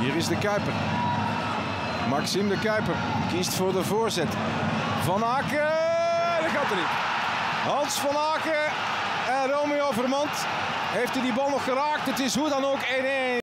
Hier is de Kuiper. Maxime de Kuiper kiest voor de voorzet. Van Aken, dat gaat er niet. Hans van Aken en Romeo Vermand. Heeft hij die bal nog geraakt? Het is hoe dan ook 1-1.